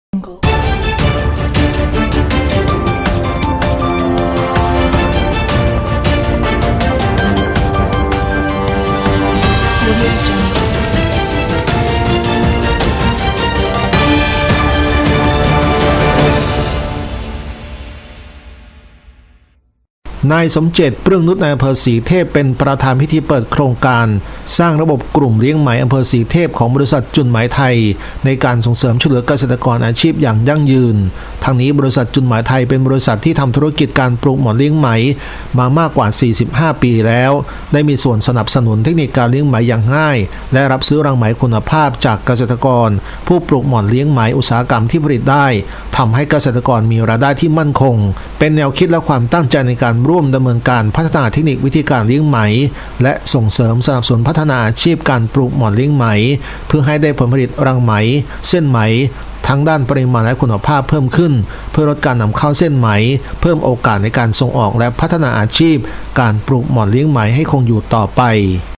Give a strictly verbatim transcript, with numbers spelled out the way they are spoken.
นายสมเจตเปรืองนุชนายอำเภอศรีเทพเป็นประธานพิธีเปิดโครงการสร้างระบบกลุ่มเลี้ยงไหมอำเภอศรีเทพของบริษัทจุนไหมไทยในการส่งเสริมช่วยเหลือเกษตรกรอาชีพอย่างยั่งยืนทางนี้บริษัทจุนไหมไทยเป็นบริษัทที่ทำธุรกิจการปลูกหมอนเลี้ยงไหมมามากกว่าสี่สิบห้าปีแล้วได้มีส่วนสนับสนุนเทคนิคการเลี้ยงไหมอย่างง่ายและรับซื้อรังไหมคุณภาพจากเกษตรกรผู้ปลูกหมอนเลี้ยงไหมอุตสาหกรรมที่ผลิตได้ทำให้เกษตรกรมีรายได้ที่มั่นคงเป็นแนวคิดและความตั้งใจในการร่วมดำเนินการพัฒนาเทคนิควิธีการเลี้ยงไหมและส่งเสริมสนับสนุนพัฒนาอาชีพการปลูกหมอนเลี้ยงไหมเพื่อให้ได้ผลผลิตรังไหมเส้นไหมทั้งด้านปริมาณและคุณภาพเพิ่มขึ้นเพื่อลดการนำเข้าเส้นไหมเพิ่มโอกาสในการส่งออกและพัฒนาอาชีพการปลูกหมอนเลี้ยงไหมให้คงอยู่ต่อไป